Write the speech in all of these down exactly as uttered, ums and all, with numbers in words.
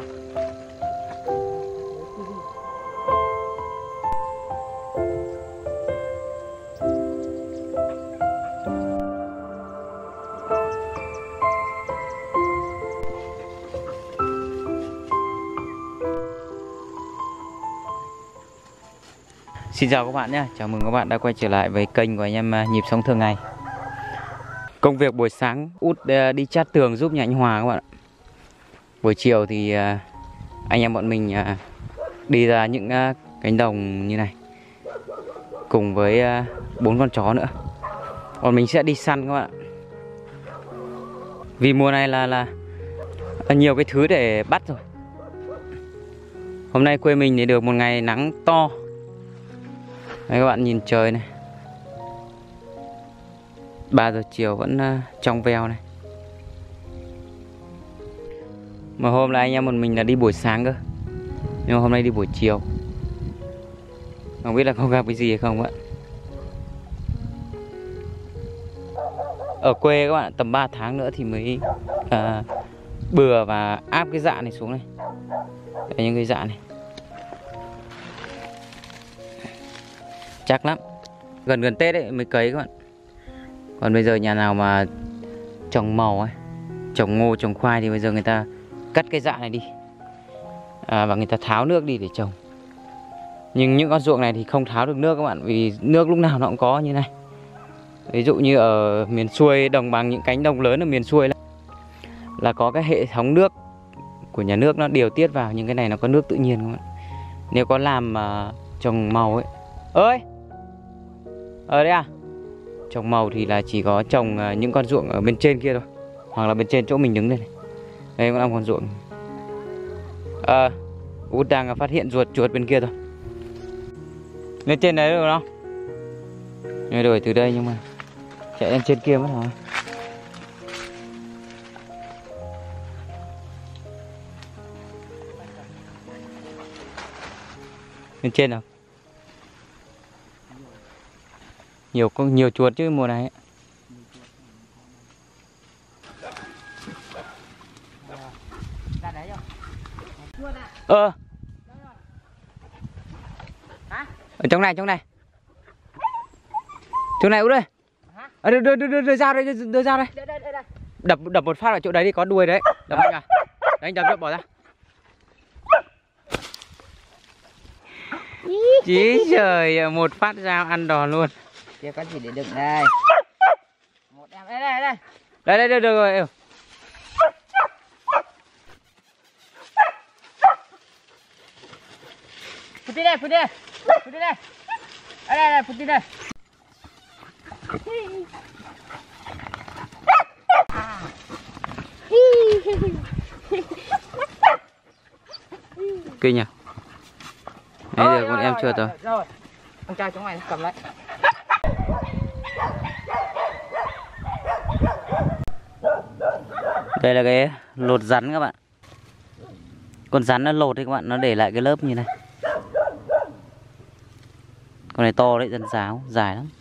Xin chào các bạn nhé, chào mừng các bạn đã quay trở lại với kênh của anh em Nhịp Sống Thường Ngày. Công việc buổi sáng út đi chát tường giúp nhà anh Hòa các bạn ạ. Buổi chiều thì anh em bọn mình đi ra những cánh đồng như này cùng với bốn con chó nữa. Bọn mình sẽ đi săn các bạn ạ. Vì mùa này là là nhiều cái thứ để bắt rồi. Hôm nay quê mình thì được một ngày nắng to. Đấy, các bạn nhìn trời này, ba giờ chiều vẫn uh, trong veo này. Mà hôm nay anh em một mình là đi buổi sáng cơ, nhưng mà hôm nay đi buổi chiều. Không biết là không gặp cái gì hay không ạ. Ở quê các bạn tầm ba tháng nữa thì mới uh, bừa và áp cái dạ này xuống này. Đây, những cái dạ này chắc lắm, gần gần Tết ấy mới cấy các bạn. Còn bây giờ nhà nào mà trồng màu ấy, trồng ngô, trồng khoai thì bây giờ người ta cắt cái dạ này đi à, và người ta tháo nước đi để trồng. Nhưng những con ruộng này thì không tháo được nước các bạn, vì nước lúc nào nó cũng có như này. Ví dụ như ở miền xuôi, đồng bằng, những cánh đồng lớn ở miền xuôi là, là có cái hệ thống nước của nhà nước nó điều tiết vào, những cái này nó có nước tự nhiên các bạn. Nếu có làm mà trồng màu ấy, ơi ở đây à, trồng màu thì là chỉ có trồng những con ruộng ở bên trên kia thôi, hoặc là bên trên chỗ mình đứng đây này. Đây cũng là con ruộng. Ờ, à, Út đang phát hiện ruột chuột bên kia rồi. Lên trên đấy được không? Người đuổi từ đây nhưng mà chạy lên trên kia mất rồi. Lên trên nào. Nhiều con nhiều chuột chứ mùa này ấy. Ờ ở trong này, trong này, chỗ này Út ơi. À, đưa, đưa, đưa, đưa dao đây, đưa, đưa dao đây. Đập đập một phát vào chỗ đấy đi, có đuôi đấy. Đập anh à. Đấy, anh đập được, bỏ ra. Chí trời, một phát dao ăn đòn luôn. Kia có gì để đựng đây. Một em đây đây đây. Đây đây được, được rồi. Phút đi đây, phút đi đây. Phút đi đây. Đây đây, đây phút đi đây. Kinh nhỉ. Nãy giờ con em chưa rồi. Rồi. Con trai chúng mày cầm lấy. Đây là cái lột rắn các bạn. Con rắn nó lột thì các bạn, nó để lại cái lớp như này. Con này to đấy, rắn ráo, dài lắm.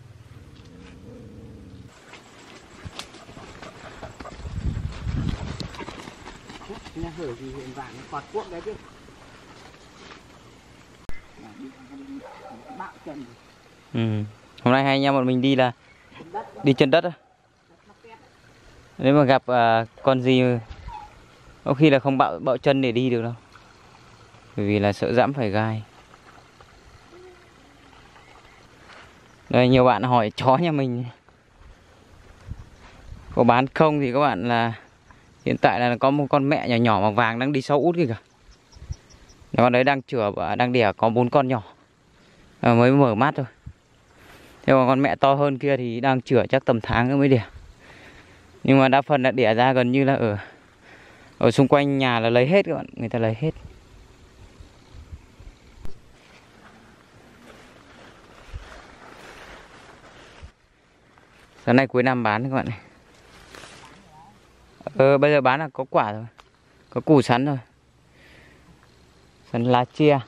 Nhà hở thì hiện vàng quạt cuốc đấy chứ. Bạo chân. Ừ. Hôm nay hai anh em bọn mình đi là đi chân đất á. Nếu mà gặp uh, con gì có khi là không bạo bạo chân để đi được đâu, bởi vì là sợ dẫm phải gai. Đây, nhiều bạn hỏi chó nhà mình có bán không thì các bạn là hiện tại là có một con mẹ nhỏ nhỏ màu vàng đang đi sau Út kìa kìa. Con đấy đang chửa, đang đẻ có bốn con nhỏ à, mới mở mắt thôi. Thế còn con mẹ to hơn kia thì đang chửa chắc tầm tháng nữa mới đẻ. Nhưng mà đa phần là đẻ ra gần như là ở ở xung quanh nhà là lấy hết các bạn, người ta lấy hết. Sáng nay cuối năm bán các bạn này. Ờ, bây giờ bán là có quả rồi, có củ sắn rồi. Sắn lá chia.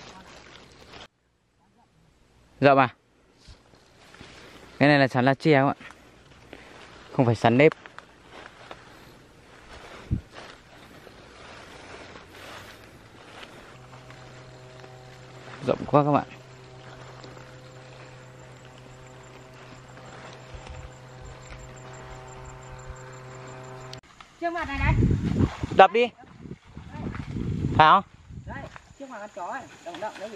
Rộng à? Cái này là sắn lá chia các bạn, không phải sắn nếp. Rộng quá các bạn. Trước mặt này này. Đập đi. Phải không? Đấy, trước mặt con chó này, động động đấy gì?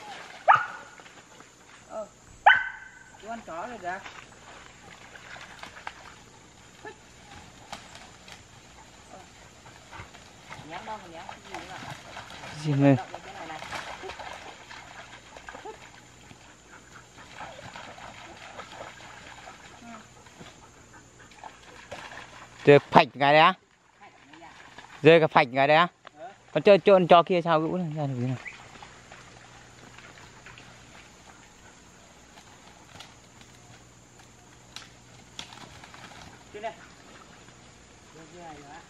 Ờ. Con chó rồi kìa. Nhắm đâu mà nhắm cái gì nữa à? Gì này? Động cái này này. Chơi phạch cái đấy á? Rơi cả phạch cái đấy á? Còn chơi trộn cho kia sao Vũ này ra được thế nào? Trên đây. Trên kia này nữa.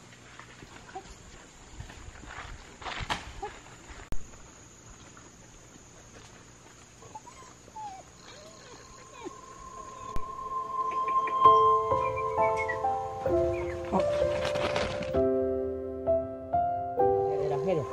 Đây là hết rồi.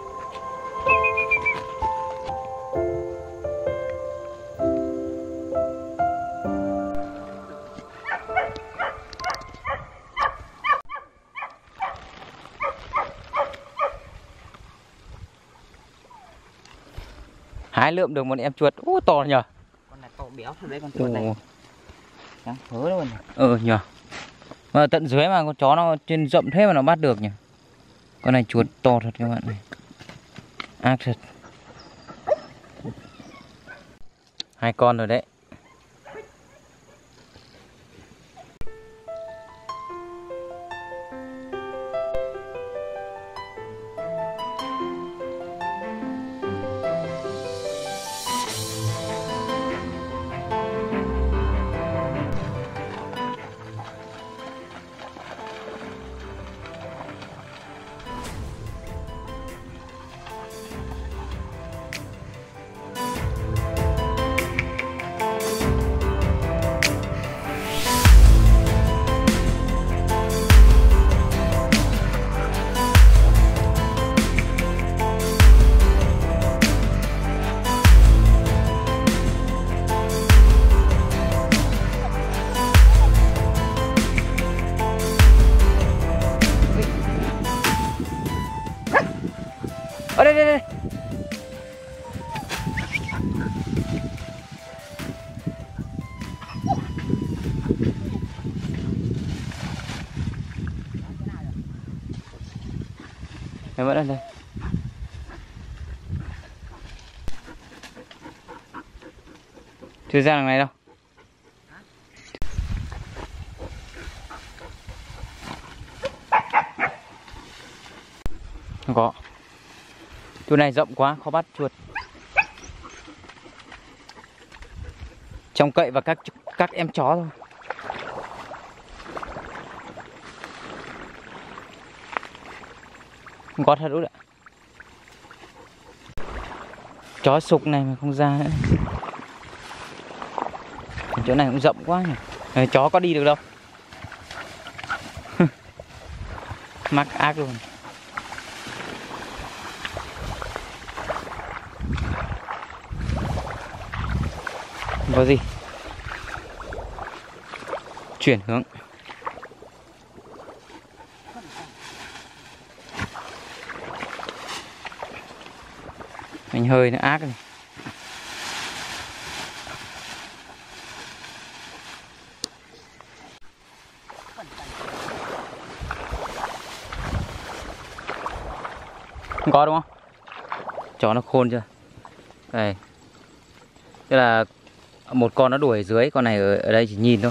Hái lượm được một em chuột. Ú to nhờ. Con này to béo thật đấy, con chuột này. Trắng phớ luôn. Ừ nhờ. Mà tận dưới mà con chó nó trên rộng thế mà nó bắt được nhỉ. Con này chuột to thật các bạn này. Ác thật. Hai con rồi đấy. Ở đây đây đây. Em vẫn ở đây. Chưa ra đằng này đâu. Không có. Chỗ này rộng quá, khó bắt chuột. Trông cậy vào các các em chó thôi. Không có thật đúng ạ. Chó sục này mà không ra nữa. Chỗ này cũng rộng quá nhỉ. Đấy, chó có đi được đâu. Mắc ác luôn. Không có gì. Chuyển hướng. Mình hơi nó ác này. Không có đúng không? Chó nó khôn chưa? Đây. Tức là một con nó đuổi ở dưới, con này ở, ở đây chỉ nhìn thôi.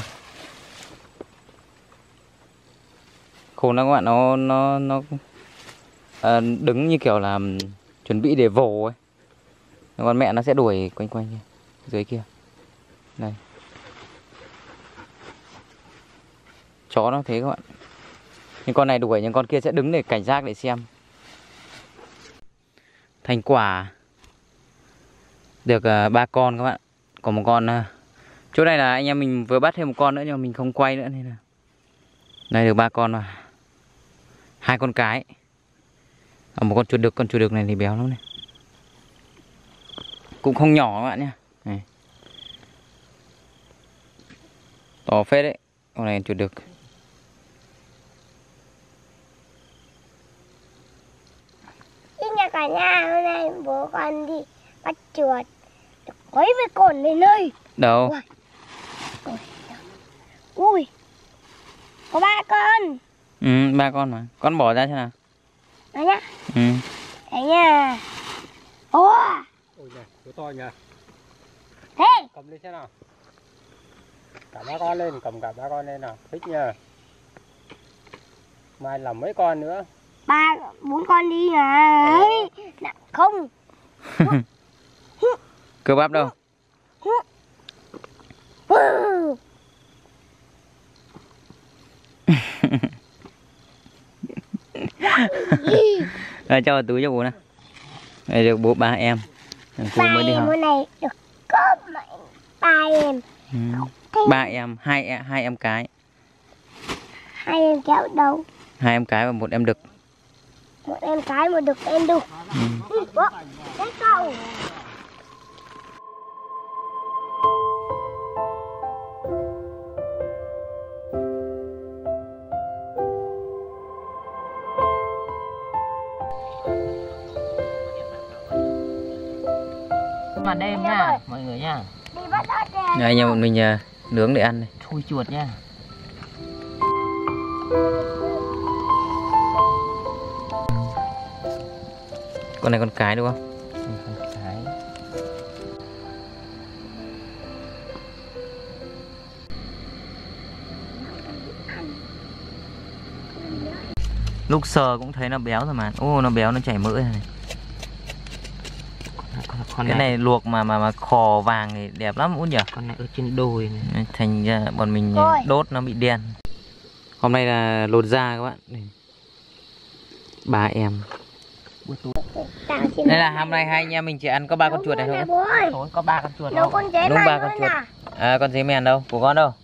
Khôn lắm các bạn, nó nó nó à, đứng như kiểu là chuẩn bị để vồ ấy. Con mẹ nó sẽ đuổi quanh quanh kia, dưới kia. Đây. Chó nó thế các bạn. Nhưng con này đuổi, nhưng con kia sẽ đứng để cảnh giác để xem. Thành quả được uh, ba con các bạn. Còn một con uh, chỗ này là anh em mình vừa bắt thêm một con nữa nhưng mà mình không quay nữa nên là đây được ba con rồi. Hai con cái. À, một con chuột đực, con chuột đực này thì béo lắm này. Cũng không nhỏ các bạn nhé. Này. To phết đấy. Con này chuột đực. Nhà cả nhà hôm nay bố con đi bắt chuột quấy với con lên nơi. Đâu? Ui, ui, có ba con. Ừ, ba con mà. Con bỏ ra xem nào. Đó nhá. Ừ. Đấy nha. Ủa. Ôi giời, chú to nhỉ. Thế. Cầm lên xem nào. Cả ba con lên, cầm cả ba con lên nào. Thích nhờ. Mai làm mấy con nữa. Ba, bốn con đi này. Nặng không. Cơ bắp đâu? Rồi cho vào túi cho bố nè. Đây được bố ba em. Cô mới đi học. Ba em này được có ba em. Ừ. Ba em, hai em, hai em cái. Hai em kéo đâu? Hai em cái và một em đực. Một em cái, một đực em đực. Ừ. Đấy cậu. Màn đêm nha mọi người nha. Đi bắt ớt nè. Đây anh em bọn mình uh, nướng để ăn này. Thui chuột nha. Con này con cái đúng không? Con cái. Lúc sờ cũng thấy nó béo rồi mà. Ô nó béo nó chảy mỡ này. Con, con Cái này, này luộc mà mà mà khò vàng thì đẹp lắm Út nhỉ? con này ở trên đồi này. Thành ra bọn mình Ôi. đốt nó bị đen. Hôm nay là lột da các bạn. Đây. Ba em. Đây là hôm nay hai anh em mình chỉ ăn có ba con chuột này thôi. Bố ơi. Tối có ba con chuột Nấu không? con dế Đúng mèn ba con nữa chuột. nè. À con dế mèn đâu? Của con đâu?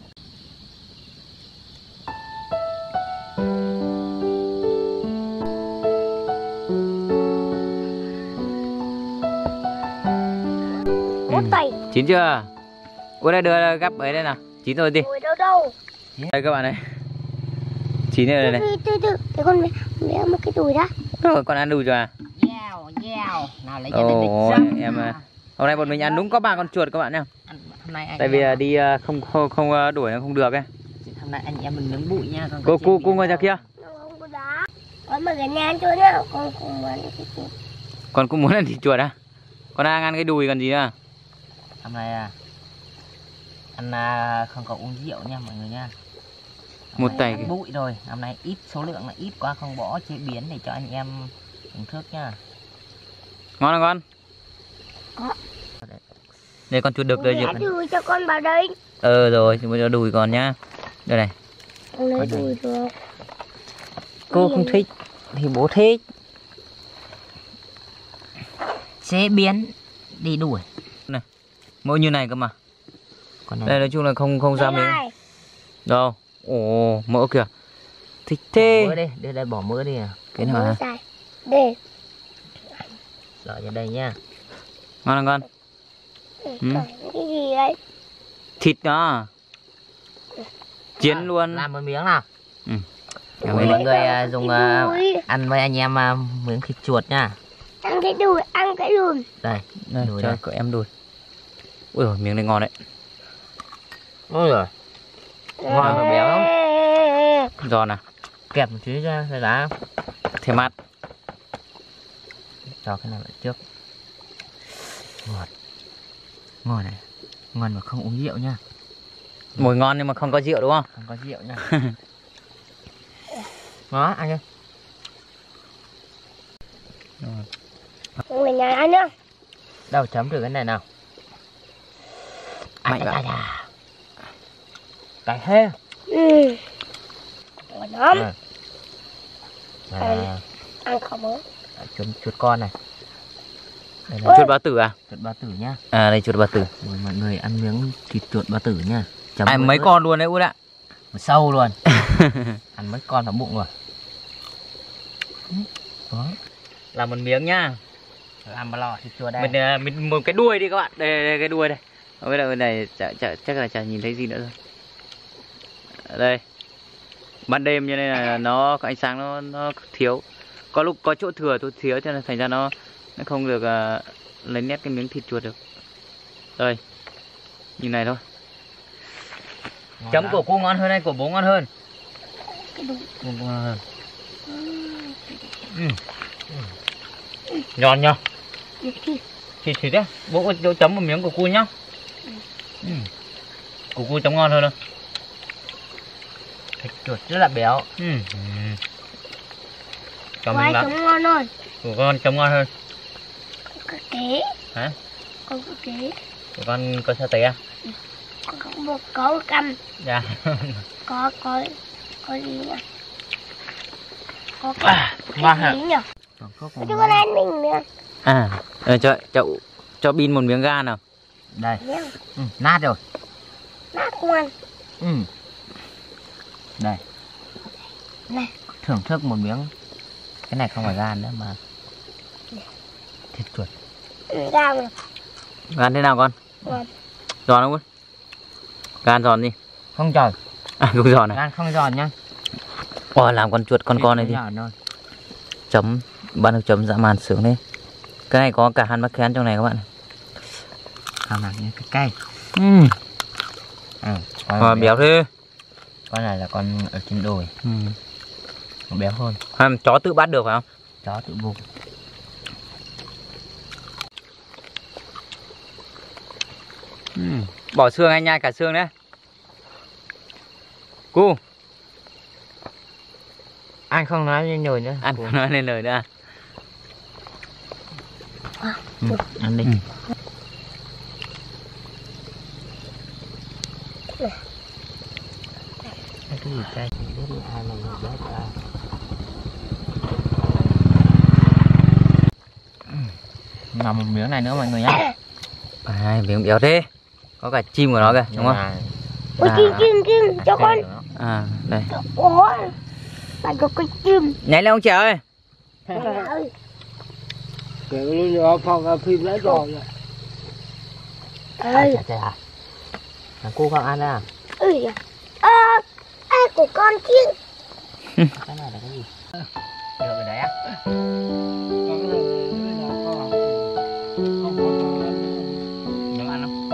Một tay. Chín chưa? Ủa đây đưa gắp ấy đây nào. Chín rồi đi. Ui đâu đâu. Đây các bạn này. Chín rồi đây này. Từ từ từ. Để con bé một cái đùi đó. Rồi con ăn đủ rồi à? Dao, dao. Nào lấy cho lên Ồ lịch em à. Hôm nay bọn mình ăn đúng có ba con chuột các bạn nhá. Hôm nay anh Tại vì em, à, đi à, không không, không à, đuổi nó không được ấy. hôm nay anh em mình nướng bụi nha. Con Cô cô cô ngồi ra kia. Không có đá. Con mà cái nhà chỗ nào con không muốn cái gì. Con cũng muốn ăn thịt chuột à? Con đang ăn cái đùi còn gì nữa? Hôm nay à, ăn à, không có uống rượu nha mọi người nha. Hôm Một nay tay ăn kìa. bụi rồi. Hôm nay ít số lượng là ít quá, không bỏ chế biến để cho anh em thưởng thức nha. Ngon không con? Có. Đây con chuột đực đây Mẹ Diệp này. đùi cho con vào đây. Ờ rồi, chúng bây giờ đùi con nhá. Đây này. Không lấy đùi được. Cô không thích thì bố thích. Chế biến đi đuổi. Mỡ như này cơ mà. Còn này Đây nói chung là không không ra Đây miếng. này. Đâu. Ồ, mỡ kìa. Thích thế. mỡ đi, đưa đây bỏ mỡ đi à. Cái nào hả? Mỡ dài. Để. Rồi vào đây nha. Ngon không con? Ừ. Cái gì đấy? Thịt đó. Chiến À, luôn. làm một miếng nào. Ừ. Cảm ơn mọi người à, dùng à, Đùi. ăn với anh em à, miếng thịt chuột nha. Ăn cái đùi, ăn cái đùi. Đây, Đây, đùi cho đây. cậu em đùi. Ui dồi, miếng này ngon đấy. Ôi rồi. Ngon và béo lắm. Giòn à? Kẹp một chút ra, ra lá. Thêm mát. Cho cái này lại trước. Ngọt. Ngon này. Ngon mà không uống rượu nha. Mùi ngon nhưng mà không có rượu đúng không? Không có rượu nha. Đó, ăn đi. Người nhà ăn nữa. Đâu chấm thử cái này nào. Mạnh À, vậy. à, à. Cái hê. Ừ. Ngon lắm. À. À, Ăn không mỡ. chuột, chuột con này. Đây là Chuột bá tử à? chuột ba tử nhá. À đây chuột bá tử. Mời mọi người ăn miếng thịt chuột ba tử nha. Chấm À, với mấy ớt. con luôn đấy Út ạ. Một sâu luôn. Ăn mấy con vào bụng rồi. Đó. Làm một miếng nhá. Làm mà lò thịt chuột đây. Mình à, mình một cái đuôi đi các bạn. Đây, đây, đây cái đuôi đây. Ở bên đây này chả, chả, chắc là chả nhìn thấy gì nữa rồi. Ở đây. Ban đêm cho nên là nó có ánh sáng nó nó thiếu. Có lúc có chỗ thừa chỗ thiếu cho nên thành ra nó nó không được uh, lấy nét cái miếng thịt chuột được. Đây. Như này thôi. Ngon Chấm lắm. của cô ngon hơn hay của bố ngon hơn? Cái đúng. Của bố ngon hơn. Ừ. Giòn nhá. Được chưa? Thịt thịt đấy. Bố có chỗ chấm một miếng của cô nhá. Ừ. Của cô chấm ngon hơn không? Thịt chuột rất là béo. Ừ. Cảm Quay ơn lắm. chấm ngon hơn. Của con chấm ngon hơn. Có kế. Hả? Con có kế. Của con có sa tế à? Có có một có căm. Dạ. Có có có gì nhỉ? Có À, cái ngon gì hả? nhỉ? Còn phước Cho con ăn mình nữa. À, ờ, cho cho cho pin một miếng ga nào. đây. Nhá. Ừ, nát rồi. Nát không ăn. Ừ. Đây. Này. Thưởng thức một miếng. Cái này không phải gan nữa mà thịt chuột. Ừ, ra rồi. Gan thế nào con? Ngon. Giòn không? Gan giòn gì? Không giòn. À, không giòn à? Gan không giòn nhá. Ồ, làm con chuột con Thịt con này nó đi. giòn thôi. Chấm, ban đầu chấm dã man sướng đấy. Cái này có cả han mắc kén trong này các bạn. Không làm như cái cây. Ừ. Ừ, À, béo thế. con này là con ở trên đồi. Ừ. Nó béo hơn. À, chó tự bắt được phải không? Chó tự vùng. Ừ. Bỏ xương hay nhai cả xương đấy? Cu, Anh không nói lên nồi nữa. ăn không nói lên lời nữa à? Ừ, ăn đi. Ừ. Cái gì cay thì biết đi ai mà người béo cho ai. Làm một miếng này nữa mọi người nhá. À, miếng béo thế. Có cả chim của nó kìa, đúng không? Ôi À. chim chim chim cho con. À, đây. Ủa. Bạn có con chim. Nhảy lên ông trẻ ơi. Mẹ ơi. Kiểu như phòng phim lấy rồi. Ơi. Chà chà. Thằng cô không ăn à? Ơi. À, à của con chim. Cái này là cái gì? Được rồi đấy á. Được ăn không?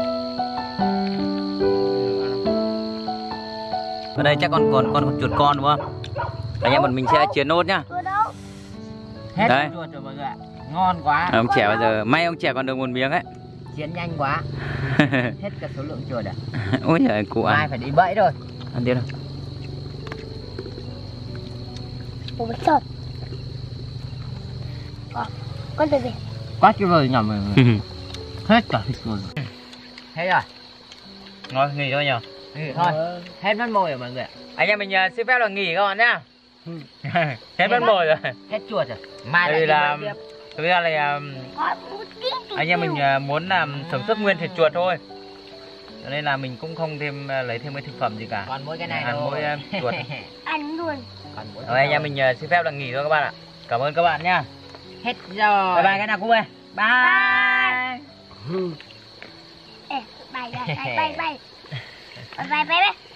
Được ăn không? Ở đây chắc con còn con còn chuột con đúng không? Anh em bọn mình sẽ chiến nốt nhá. Ở đâu? Hết Đấy. chuột rồi mọi người ạ. Ngon quá. Ông trẻ bây giờ may ông trẻ còn được một miếng ấy. Chiến nhanh quá. Hết cả số lượng chuột à? Ôi trời, cụ Mai ăn. phải đi bẫy rồi. Ăn tiếp nào. Ủa trời. À, con tới về. Quá tuyệt vời nhỉ mọi người. Hết cả thịt chuột rồi. Hết rồi. Ngồi nghỉ thôi nhờ. Ừ, thôi. Hết mất mồi rồi mọi người ạ. Anh em mình uh, xin phép là nghỉ các bạn nhá. Hết mất mồi rồi. Hết chuột rồi. Mai Đây lại là đi bẫy tiếp. thực ra là uh, Con muốn tiếng tiếng anh em mình kêu. uh, muốn làm thưởng thức nguyên thịt chuột thôi. Cho nên là mình cũng không thêm uh, lấy thêm cái thực phẩm gì cả. Còn mỗi cái này Ăn thôi. mỗi uh, chuột. Ăn luôn. Còn mỗi Rồi cái anh em thôi. mình uh, xin phép là nghỉ thôi các bạn ạ. Cảm ơn các bạn nhá. Hết rồi. Bye bye cái nào cũng ơi. Bye. Ê, bye bye bye bye bye. Bye bye bye bye.